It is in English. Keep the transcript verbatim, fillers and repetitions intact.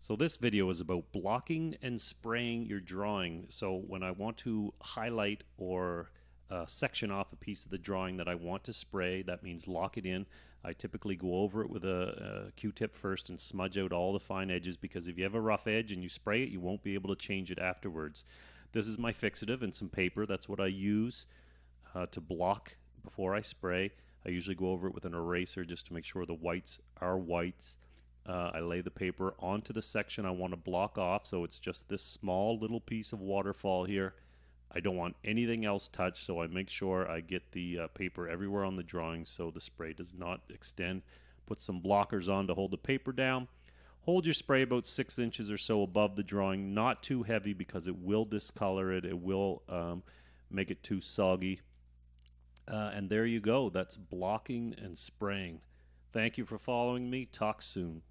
So this video is about blocking and spraying your drawing. So when I want to highlight or uh, section off a piece of the drawing that I want to spray, that means lock it in. I typically go over it with a, a Q-tip first and smudge out all the fine edges, because if you have a rough edge and you spray it, you won't be able to change it afterwards. This is my fixative and some paper. That's what I use uh, to block before I spray. I usually go over it with an eraser just to make sure the whites are whites. Uh, I lay the paper onto the section I want to block off, so it's just this small little piece of waterfall here. I don't want anything else touched, so I make sure I get the uh, paper everywhere on the drawing so the spray does not extend. Put some blockers on to hold the paper down. Hold your spray about six inches or so above the drawing, not too heavy because it will discolor it, it will um, make it too soggy. Uh, and there you go, that's blocking and spraying. Thank you for following me. Talk soon.